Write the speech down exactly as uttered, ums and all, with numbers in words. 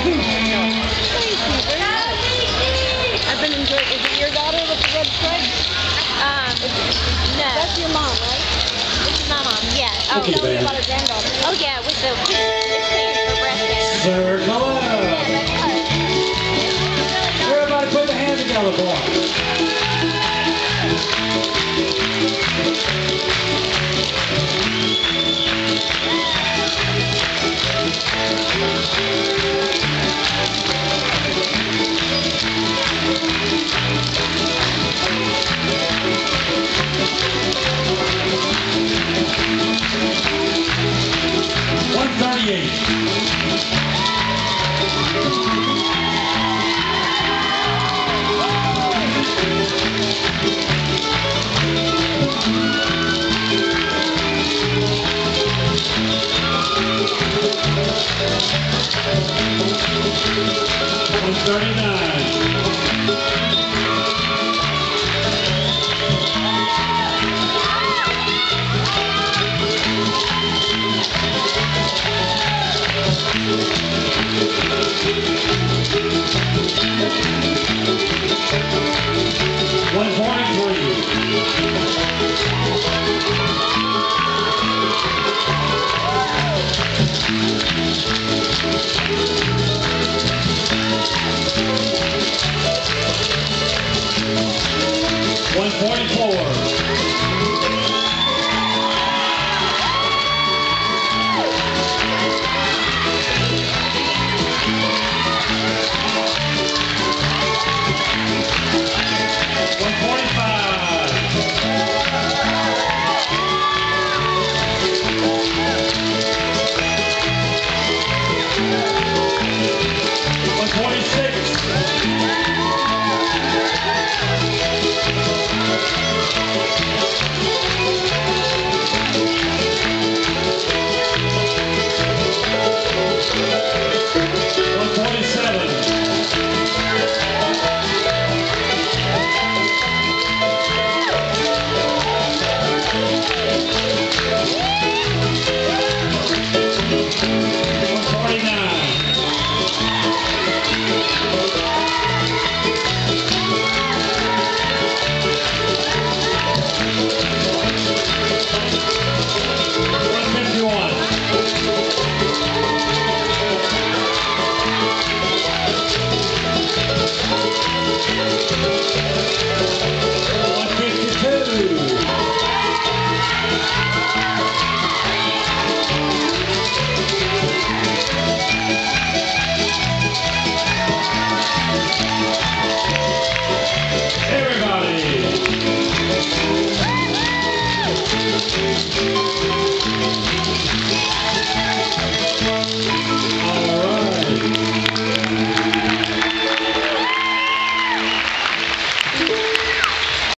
I've been enjoying. Is it your daughter with the red stripe? Um, no. That's your mom, right? This is my mom, yeah. Oh, Tell me about her granddaughter. oh yeah, with the it's clear for breast cancer. Circle up. Yeah, that's her. Everybody put the hands together, boy. one thirty-eight. one thirty-nine. one forty-three. one forty-four.